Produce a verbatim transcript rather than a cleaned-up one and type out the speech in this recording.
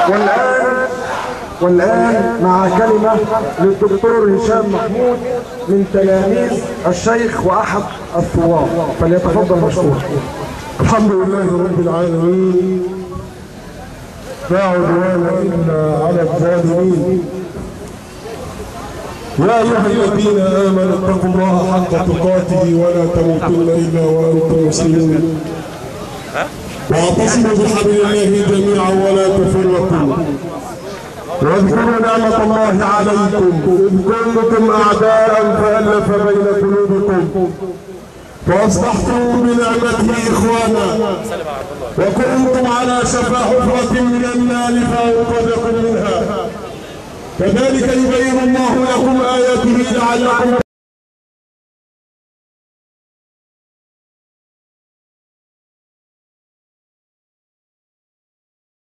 والآن والآن مع كلمة للدكتور هشام محمود من تلاميذ الشيخ وأحد الثوار، فليتفضل مشكورا. الحمد لله رب العالمين، لا عدوان إلا على الظالمين. يا أيها الذين آمنوا اتقوا الله حق تقاته ولا تموتن إلا وأنتم مسلمون، واعتصموا بحبل الله جميعا ولا تفرقوا، واذكروا نعمة الله عليكم إذ كنتم أعداء فألف بين قلوبكم فأصبحتم بنعمته إخوانا، وكنتم على شفا حفرة من النار فأنقذكم منها. كذلك يبين الله لكم آياته لعلكم